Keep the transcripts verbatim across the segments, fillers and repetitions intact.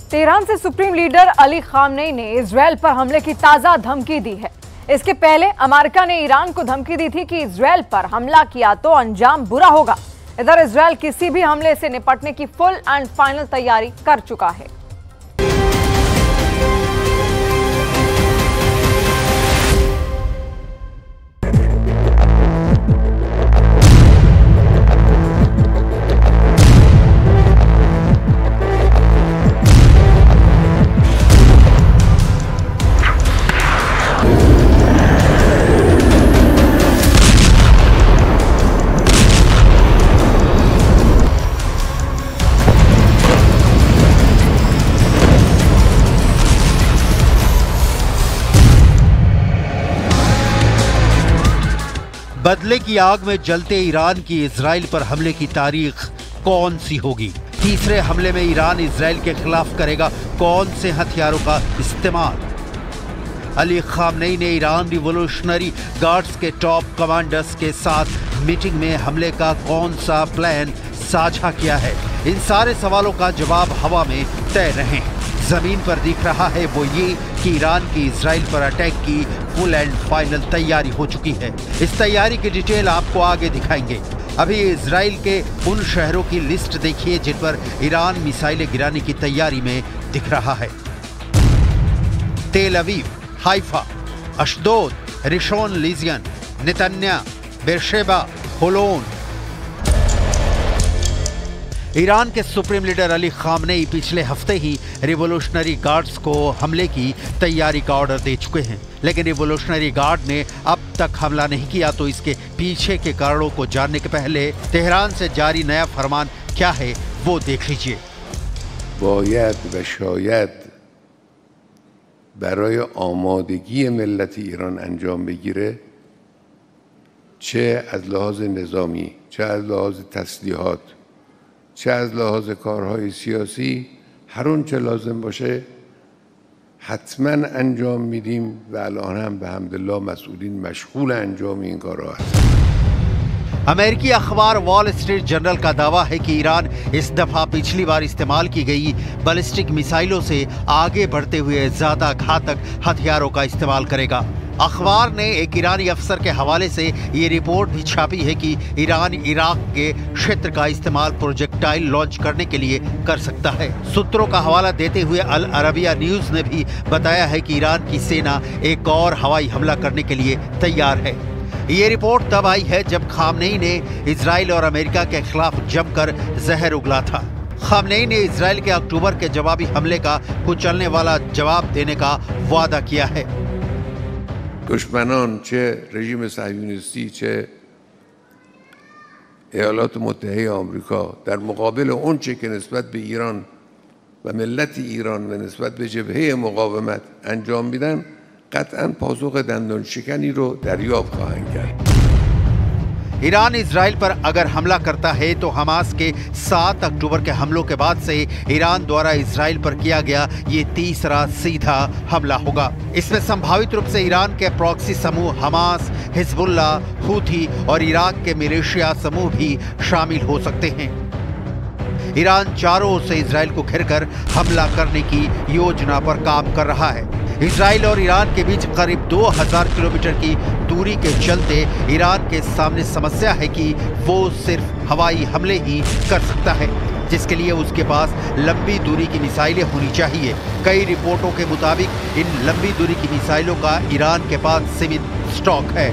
Tehran से supreme leader Ali Khamenei ने Israel पर हमले की ताजा धमकी दी है। इसके पहले अमेरिका ने ईरान को धमकी दी थी कि इजरायल पर हमला किया तो अंजाम बुरा होगा। इधर इजरायल किसी भी हमले से निपटने की फुल एंड फाइनल तैयारी कर चुका है। बदले की आग में जलते ईरान की इजराइल पर हमले की तारीख कौन सी होगी? तीसरे हमले में ईरान इजराइल के खिलाफ करेगा कौन से हथियारों का इस्तेमाल? अली खामनेई ने ईरान रिवॉल्यूशनरी गार्ड्स के टॉप कमांडर्स के साथ मीटिंग में हमले का कौन सा प्लान साझा किया है? इन सारे सवालों का जवाब हवा में तय रहे। जमीन पर दिख रहा है वो ये कि ईरान की इजराइल पर अटैक की फुल एंड फाइनल तैयारी हो चुकी है। इस तैयारी की डिटेल आपको आगे दिखाएंगे। अभी इजराइल के उन शहरों की लिस्ट देखिए जिन पर ईरान मिसाइलें गिराने की तैयारी में दिख रहा है। Tel Aviv, Haifa, Ashdod, Rishon LeZion, Netanya, Beersheba, Holon. Iran के सुप्रीम लीडर अली खामनेई पिछले हफ्ते ही रिवॉल्यूशनरी गार्ड्स को हमले की तैयारी का ऑर्डर दे चुके हैं, लेकिन रिवॉल्यूशनरी गार्ड ने अब तक हमला नहीं किया। तो इसके पीछे के कारणों को जानने के पहले तेहरान से जारी नया फरमान क्या है वो देख लीजिए। باید و شاید برای آمادگی ملت ایران انجام بگیره، چه از لحاظ نظامی، چه از لحاظ تسلیحات، چه از لحاظ کارهای سیاسی، هر اون چه لازم باشه حتما انجام میدیم و الان هم به حمدالله مسئولین مشغول انجام این کارها هستند. अमेरिकी अखबार वॉल स्ट्रीट जर्नल का दावा है कि ईरान इस दफा पिछली बार इस्तेमाल की गई बैलिस्टिक मिसाइलों से आगे बढ़ते हुए ज्यादा घातक हथियारों का इस्तेमाल करेगा। अखबार ने एक ईरानी अफसर के हवाले से ये रिपोर्ट भी छापी है कि ईरान इराक के क्षेत्र का इस्तेमाल प्रोजेक्टाइल लॉन्च करने के लिए कर सकता है। सूत्रों का हवाला देते हुए अल अरबिया न्यूज ने भी बताया है कि ईरान की सेना एक और हवाई हमला करने के लिए तैयार है। ये रिपोर्ट तब आई है जब खामनेई ने इजराइल और अमेरिका के खिलाफ जमकर जहर उगला था। खामनेई ने इजराइल के अक्टूबर के जवाबी हमले का कुचलने वाला जवाब देने का वादा किया है। دشمنان چه رژیم صهیونیستی چه ایالات متحده آمریکا در مقابل اون چه که نسبت به ایران و ملت ایران و نسبت به جبهه مقاومت انجام میدن قطعا پاسخ دندان شکنی رو دریافت خواهند کرد। ईरान इजराइल पर अगर हमला करता है तो हमास के सात अक्टूबर के हमलों के बाद से ईरान द्वारा इजराइल पर किया गया ये तीसरा सीधा हमला होगा। इसमें संभावित रूप से ईरान के प्रॉक्सी समूह हमास, हिजबुल्ला, हूथी और इराक के मिलिशिया समूह भी शामिल हो सकते हैं। ईरान चारों ओर से इजराइल को घेरकर हमला करने की योजना पर काम कर रहा है। इजराइल और ईरान के बीच करीब दो हज़ार किलोमीटर की दूरी के चलते ईरान के सामने समस्या है कि वो सिर्फ हवाई हमले ही कर सकता है, जिसके लिए उसके पास लंबी दूरी की मिसाइलें होनी चाहिए। कई रिपोर्टों के मुताबिक इन लंबी दूरी की मिसाइलों का ईरान के पास सीमित स्टॉक है।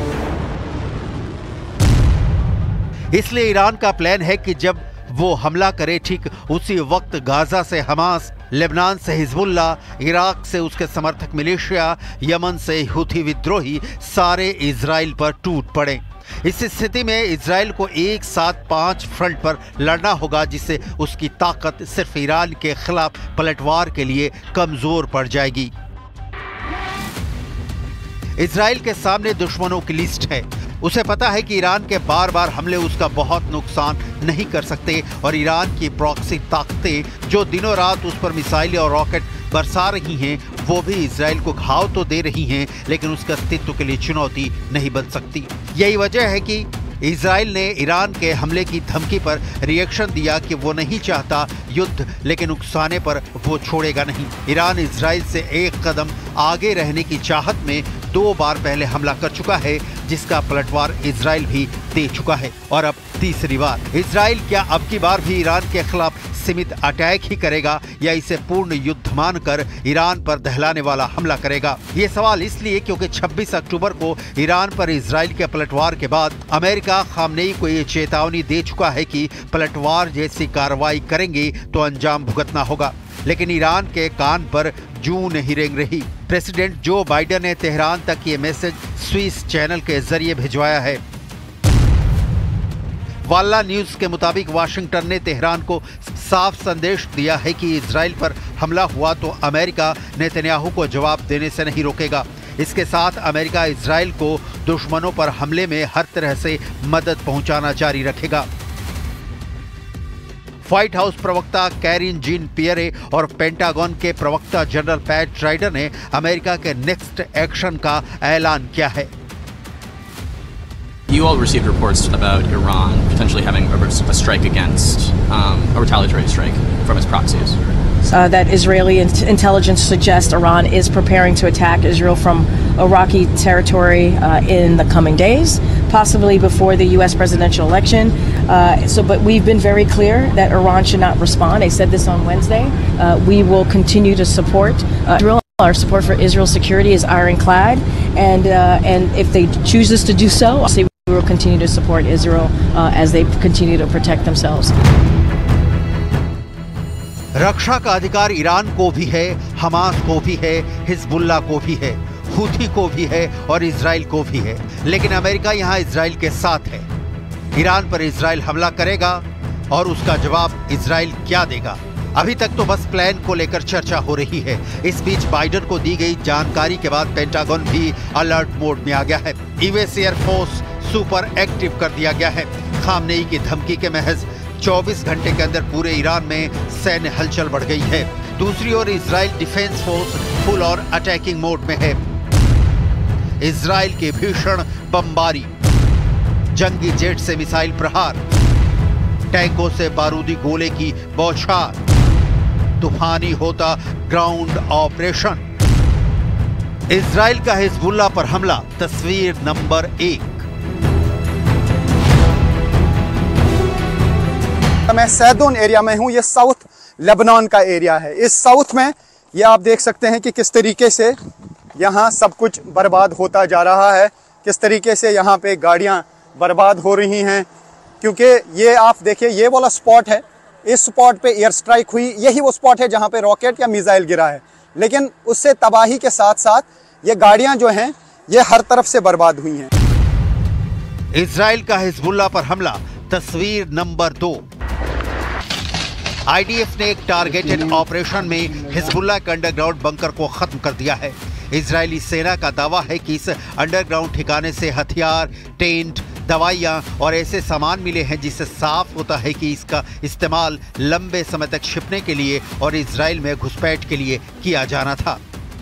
इसलिए ईरान का प्लान है कि जब वो हमला करे ठीक उसी वक्त गाजा से हमास, लेबनान से हिजबुल्ला, इराक से उसके समर्थक मिलिशिया, यमन से हूथी विद्रोही सारे इजराइल पर टूट पड़े। इस स्थिति में इजराइल को एक साथ पांच फ्रंट पर लड़ना होगा, जिससे उसकी ताकत सिर्फ ईरान के खिलाफ पलटवार के लिए कमजोर पड़ जाएगी। इजराइल के सामने दुश्मनों की लिस्ट है। उसे पता है कि ईरान के बार बार हमले उसका बहुत नुकसान नहीं कर सकते और ईरान की प्रॉक्सी ताकतें जो दिनों रात उस पर मिसाइलें और रॉकेट बरसा रही हैं, वो भी इजराइल को घाव तो दे रही हैं, लेकिन उसके अस्तित्व के लिए चुनौती नहीं बन सकती। यही वजह है कि इजराइल ने ईरान के हमले की धमकी पर रिएक्शन दिया कि वो नहीं चाहता युद्ध, लेकिन उकसाने पर वो छोड़ेगा नहीं। ईरान इजराइल से एक कदम आगे रहने की चाहत में दो बार पहले हमला कर चुका है, जिसका पलटवार इजराइल भी दे चुका है। और अब तीसरी बार इजराइल क्या अब की बार भी ईरान के खिलाफ सीमित अटैक ही करेगा या इसे पूर्ण युद्ध मानकर ईरान पर दहलाने वाला हमला करेगा? ये सवाल इसलिए क्योंकि छब्बीस अक्टूबर को ईरान पर इजराइल के पलटवार के बाद अमेरिका खामनेई को ये चेतावनी दे चुका है कि पलटवार जैसी कार्रवाई करेंगे तो अंजाम भुगतना होगा। लेकिन ईरान के कान पर जूं नहीं रेंग रही। प्रेसिडेंट जो बाइडेन ने तेहरान तक ये मैसेज स्विस चैनल के जरिए भिजवाया है। वाल्ला न्यूज के मुताबिक वाशिंगटन ने तेहरान को साफ संदेश दिया है कि इजराइल पर हमला हुआ तो अमेरिका नेतन्याहू को जवाब देने से नहीं रोकेगा। इसके साथ अमेरिका इजराइल को दुश्मनों पर हमले में हर तरह से मदद पहुंचाना जारी रखेगा। व्हाइट हाउस प्रवक्ता कैरिन जीन पियरे और पेंटागन के प्रवक्ता जनरल पैट राइडर ने अमेरिका के नेक्स्ट एक्शन का ऐलान किया है। You all received reports about Iran potentially having a, a strike against um, a retaliatory strike from its proxies. Uh, that Israeli in intelligence suggests Iran is preparing to attack Israel from Iraqi territory uh, in the coming days, possibly before the U S presidential election. Uh, so, but we've been very clear that Iran should not respond. I said this on Wednesday. Uh, we will continue to support uh, Israel. Our support for Israel's security is ironclad, and uh, and if they choose us to do so, we will continue to support Israel uh, as they continue to protect themselves. रक्षा का अधिकार Iran को भी है, Hamas को भी है, Hezbollah को भी है, हुथी को भी है और इजराइल को भी है। लेकिन अमेरिका यहाँ इजराइल के साथ है। ईरान पर इजराइल हमला करेगा और उसका जवाब इजराइल क्या देगा? अभी तक तो बस प्लान को लेकर चर्चा हो रही है। इस बीच बाइडेन को दी गई जानकारी के बाद पेंटागन भी अलर्ट मोड में आ गया है। यूएस एयरफोर्स सुपर एक्टिव कर दिया गया है। खामनेई की धमकी के महज चौबीस घंटे के अंदर पूरे ईरान में सैन्य हलचल बढ़ गई है। दूसरी ओर इजराइल डिफेंस फोर्स फुल और अटैकिंग मोड में है। इजराइल की भीषण बमबारी, जंगी जेट से मिसाइल प्रहार, टैंकों से बारूदी गोले की बौछार, तूफानी होता ग्राउंड ऑपरेशन। इजराइल का हिजबुल्लाह पर हमला, तस्वीर नंबर एक। मैं सैदून एरिया में हूं। ये साउथ लेबनान का एरिया है। इस साउथ में ये आप देख सकते हैं कि किस तरीके से यहाँ सब कुछ बर्बाद होता जा रहा है, किस तरीके से यहाँ पे गाड़ियाँ बर्बाद हो रही हैं। क्योंकि ये आप देखिए, ये वाला स्पॉट है, इस स्पॉट पे एयर स्ट्राइक हुई, यही वो स्पॉट है जहाँ पे रॉकेट या मिसाइल गिरा है। लेकिन उससे तबाही के साथ साथ ये गाड़ियाँ जो हैं ये हर तरफ से बर्बाद हुई हैं। इजराइल का हिजबुल्लाह पर हमला, तस्वीर नंबर दो। आईडीएफ ने एक टारगेटेड ऑपरेशन में हिजबुल्लाह के अंडरग्राउंड बंकर को खत्म कर दिया है। इजरायली सेना का दावा है कि इस अंडरग्राउंड ठिकाने से हथियार, टेंट, दवाइयां और ऐसे सामान मिले हैं जिससे साफ होता है कि इसका इस्तेमाल लंबे समय तक छिपने के लिए और इजराइल में घुसपैठ के लिए किया जाना था।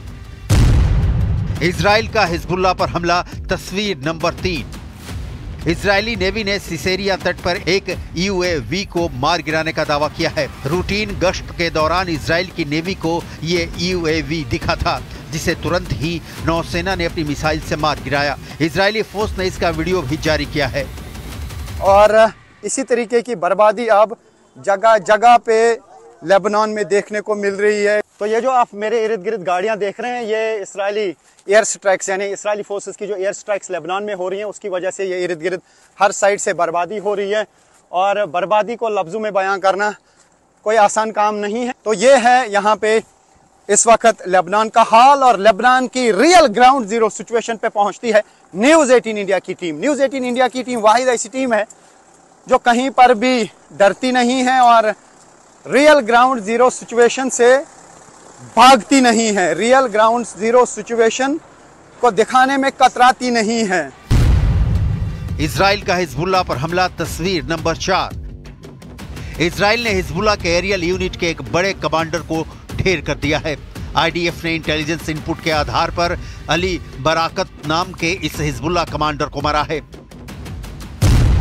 इजराइल का हिजबुल्लाह पर हमला, तस्वीर नंबर तीन। इजरायली नेवी ने सिसेरिया तट पर एक यूएवी को मार गिराने का दावा किया है। रूटीन गश्त के दौरान इजराइल की नेवी को ये यूएवी दिखा था, जिसे तुरंत ही नौसेना ने अपनी मिसाइल से मार गिराया। इजरायली फोर्स ने इसका वीडियो भी जारी किया है। और इसी तरीके की बर्बादी अब जगह जगह पे लेबनान में देखने को मिल रही है। तो ये जो आप मेरे इर्द गिर्द गाड़ियां देख रहे हैं, ये इसराइली एयर स्ट्राइक्स यानी इसराइली फोर्सेस की जो एयर स्ट्राइक्स लेबनान में हो रही हैं, उसकी वजह से ये इर्द गिर्द हर साइड से बर्बादी हो रही है। और बर्बादी को लफ्ज़ों में बयां करना कोई आसान काम नहीं है। तो ये है यहाँ पे इस वक्त लेबनान का हाल, और लेबनान की रियल ग्राउंड जीरो सिचुएशन पे पहुंचती है न्यूज़ एटीन इंडिया की टीम। न्यूज़ एटीन इंडिया की टीम वाहिद ऐसी टीम है जो कहीं पर भी डरती नहीं है और रियल ग्राउंड जीरो सिचुएशन से भागती नहीं है, रियल ग्राउंड जीरो सिचुएशन को दिखाने में कतराती नहीं है। इजराइल का हिजबुल्लाह पर हमला, तस्वीर नंबर चार। इजराइल ने हिजबुल्लाह के एरियल यूनिट के एक बड़े कमांडर को ढेर कर दिया है। आईडीएफ ने इंटेलिजेंस इनपुट के आधार पर अली बराकत नाम के इस हिजबुल्लाह कमांडर को मारा है।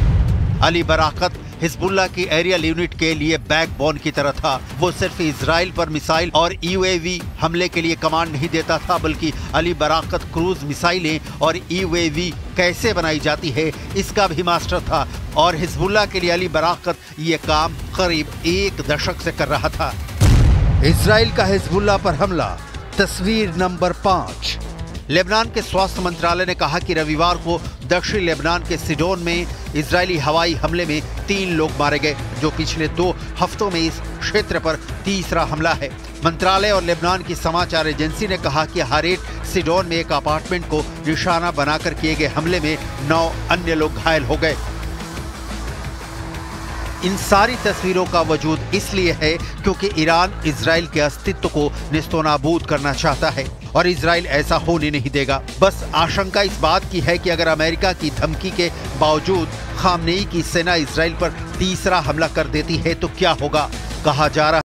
अली बराकत हिजबुल्लाह की एरियल यूनिट के लिए बैकबोन की तरह था। वो सिर्फ इजराइल पर मिसाइल और यूएवी हमले के लिए कमांड नहीं देता था, बल्कि अली बराकत क्रूज मिसाइलें और यूएवी कैसे बनाई जाती है इसका भी मास्टर था। और हिजबुल्लाह के लिए अली बराकत ये काम करीब एक दशक से कर रहा था। इजराइल का हिजबुल्लाह पर हमला, तस्वीर नंबर पाँच। लेबनान के स्वास्थ्य मंत्रालय ने कहा कि रविवार को दक्षिण लेबनान के सिडोन में इजरायली हवाई हमले में तीन लोग मारे गए, जो पिछले दो हफ्तों में इस क्षेत्र पर तीसरा हमला है। मंत्रालय और लेबनान की समाचार एजेंसी ने कहा कि हारेट सिडोन में एक अपार्टमेंट को निशाना बनाकर किए गए हमले में नौ अन्य लोग घायल हो गए। इन सारी तस्वीरों का वजूद इसलिए है क्योंकि ईरान इजराइल के अस्तित्व को नेस्तोनाबूद करना चाहता है और इजराइल ऐसा होने नहीं देगा। बस आशंका इस बात की है कि अगर अमेरिका की धमकी के बावजूद खामनेई की सेना इजराइल पर तीसरा हमला कर देती है तो क्या होगा। कहा जा रहा